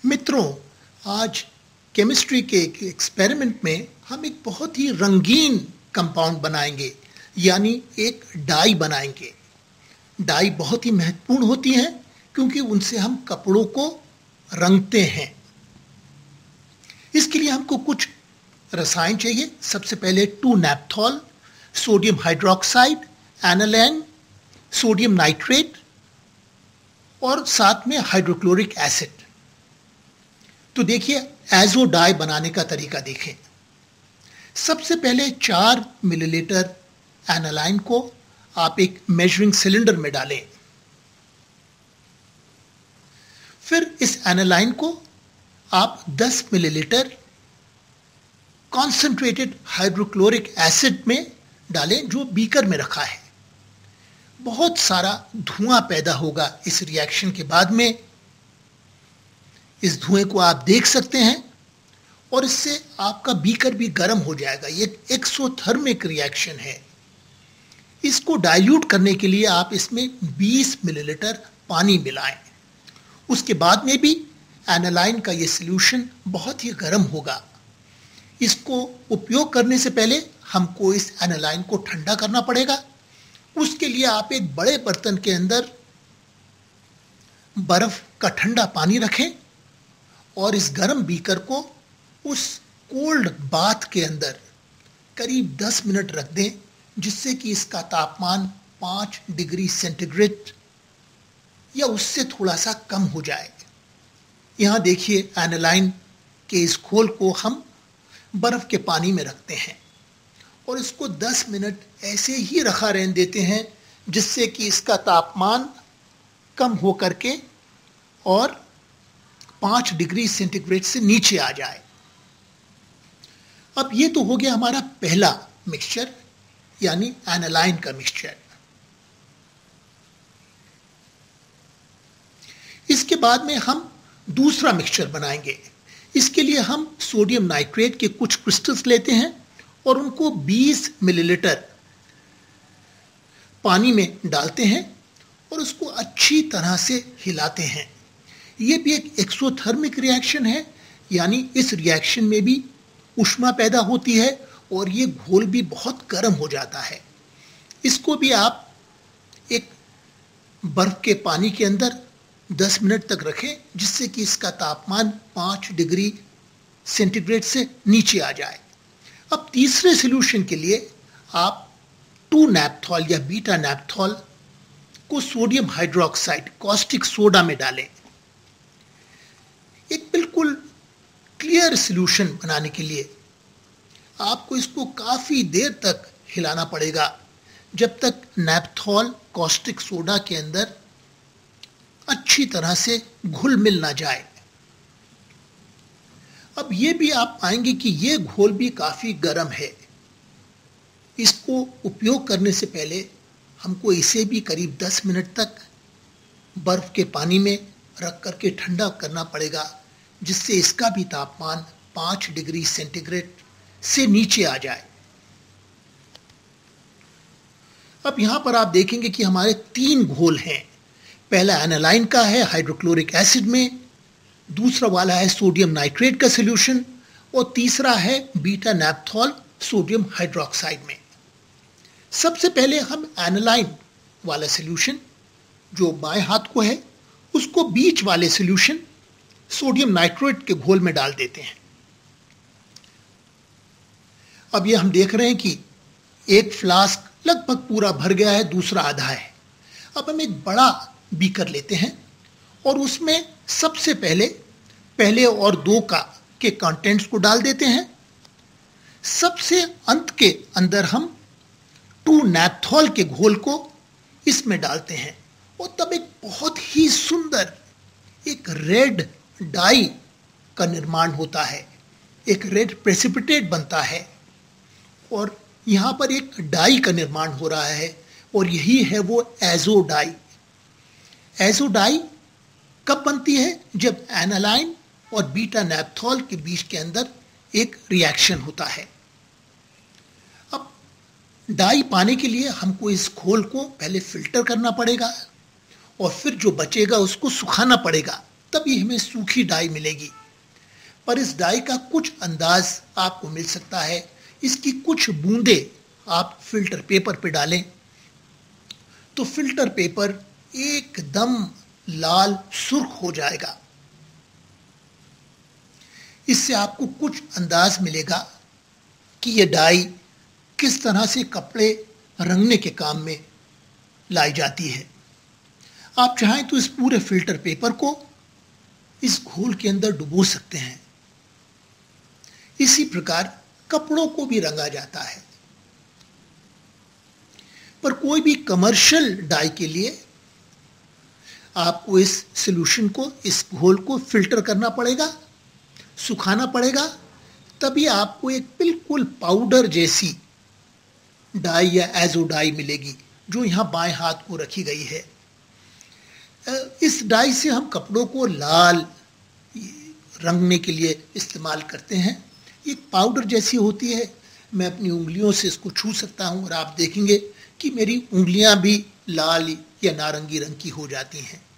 मित्रों, आज केमिस्ट्री के एक एक्सपेरिमेंट में हम एक बहुत ही रंगीन कंपाउंड बनाएंगे, यानी एक डाई बनाएंगे। डाई बहुत ही महत्वपूर्ण होती हैं क्योंकि उनसे हम कपड़ों को रंगते हैं। इसके लिए हमको कुछ रसायन चाहिए। सबसे पहले 2 napthol, sodium hydroxide, aniline, sodium nitrate और साथ में हाइड्रोक्लोरिक एसिड। तो देखिए, एजो डाई बनाने का तरीका देखें। सबसे पहले 4 मिलीलीटर एनालाइन को आप एक मेजरिंग सिलेंडर में डालें। फिर इस एनालाइन को आप 10 मिलीलीटर कॉन्सेंट्रेटेड हाइड्रोक्लोरिक एसिड में डालें, जो बीकर में रखा है। बहुत सारा धुआं पैदा होगा इस रिएक्शन के बाद में। इस धुएं को आप देख सकते हैं और इससे आपका बीकर भी गर्म हो जाएगा। ये एक्सोथर्मिक रिएक्शन है। इसको डाइल्यूट करने के लिए आप इसमें 20 मिलीलीटर पानी मिलाएं। उसके बाद में भी एनालाइन का ये सॉल्यूशन बहुत ही गर्म होगा। इसको उपयोग करने से पहले हमको इस एनालाइन को ठंडा करना पड़ेगा। उसके लिए आप एक बड़े बर्तन के अंदर बर्फ का ठंडा पानी रखें और इस गर्म बीकर को उस कोल्ड बाथ के अंदर करीब 10 मिनट रख दें, जिससे कि इसका तापमान 5 डिग्री सेंटीग्रेड या उससे थोड़ा सा कम हो जाए। यहाँ देखिए, एनालाइन के इस घोल को हम बर्फ के पानी में रखते हैं और इसको 10 मिनट ऐसे ही रखा रहने देते हैं, जिससे कि इसका तापमान कम हो करके और 5 डिग्री सेंटीग्रेड से नीचे आ जाए। अब ये तो हो गया हमारा पहला मिक्सचर, यानी एनालाइन का मिक्सचर। इसके बाद में हम दूसरा मिक्सचर बनाएंगे। इसके लिए हम सोडियम नाइट्रेट के कुछ क्रिस्टल्स लेते हैं और उनको 20 मिलीलीटर पानी में डालते हैं और उसको अच्छी तरह से हिलाते हैं। ये भी एक एक्सोथर्मिक रिएक्शन है, यानी इस रिएक्शन में भी ऊष्मा पैदा होती है और ये घोल भी बहुत गर्म हो जाता है। इसको भी आप एक बर्फ के पानी के अंदर 10 मिनट तक रखें, जिससे कि इसका तापमान 5 डिग्री सेंटीग्रेड से नीचे आ जाए। अब तीसरे सॉल्यूशन के लिए आप 2 napthol या बीटा napthol को सोडियम हाइड्रोक्साइड कॉस्टिक सोडा में डालें। एक बिल्कुल क्लियर सॉल्यूशन बनाने के लिए आपको इसको काफी देर तक हिलाना पड़ेगा, जब तक नैपथॉल कॉस्टिक सोडा के अंदर अच्छी तरह से घुल मिल ना जाए। अब ये भी आप पाएंगे कि ये घोल भी काफी गर्म है। इसको उपयोग करने से पहले हमको इसे भी करीब 10 मिनट तक बर्फ के पानी में रख करके ठंडा करना पड़ेगा, जिससे इसका भी तापमान 5 डिग्री सेंटीग्रेड से नीचे आ जाए। अब यहां पर आप देखेंगे कि हमारे 3 घोल हैं। पहला एनालाइन का है हाइड्रोक्लोरिक एसिड में, दूसरा वाला है सोडियम नाइट्रेट का सॉल्यूशन और तीसरा है बीटा नैपथॉल सोडियम हाइड्रोक्साइड में। सबसे पहले हम एनालाइन वाला सॉल्यूशन जो बाएं हाथ को है, उसको बीच वाले सॉल्यूशन सोडियम नाइट्रेट के घोल में डाल देते हैं। अब ये हम देख रहे हैं कि एक फ्लास्क लगभग पूरा भर गया है, दूसरा आधा है। अब हम एक बड़ा बीकर लेते हैं और उसमें सबसे पहले और 2 के कंटेंट्स को डाल देते हैं। सबसे अंत के अंदर हम 2 napthol के घोल को इसमें डालते हैं और तब एक बहुत ही सुंदर एक रेड डाई का निर्माण होता है, एक रेड प्रेसिपिटेट बनता है और यहाँ पर एक डाई का निर्माण हो रहा है और यही है वो एजो डाई। एजो डाई कब बनती है? जब एनालाइन और बीटा नैपथॉल के बीच के अंदर एक रिएक्शन होता है। अब डाई पाने के लिए हमको इस घोल को पहले फिल्टर करना पड़ेगा और फिर जो बचेगा उसको सुखाना पड़ेगा। तभी हमें सूखी डाई मिलेगी। पर इस डाई का कुछ अंदाज आपको मिल सकता है। इसकी कुछ बूंदें आप फिल्टर पेपर पे डालें तो फिल्टर पेपर एकदम लाल सुर्ख हो जाएगा। इससे आपको कुछ अंदाज मिलेगा कि यह डाई किस तरह से कपड़े रंगने के काम में लाई जाती है। आप चाहें तो इस पूरे फिल्टर पेपर को इस घोल के अंदर डुबो सकते हैं। इसी प्रकार कपड़ों को भी रंगा जाता है। पर कोई भी कमर्शियल डाई के लिए आपको इस सॉल्यूशन को, इस घोल को फिल्टर करना पड़ेगा, सुखाना पड़ेगा, तभी आपको एक बिल्कुल पाउडर जैसी डाई या एजो डाई मिलेगी जो यहाँ बाएं हाथ को रखी गई है। इस डाई से हम कपड़ों को लाल रंगने के लिए इस्तेमाल करते हैं। एक पाउडर जैसी होती है। मैं अपनी उंगलियों से इसको छू सकता हूँ और आप देखेंगे कि मेरी उंगलियां भी लाल या नारंगी रंग की हो जाती हैं।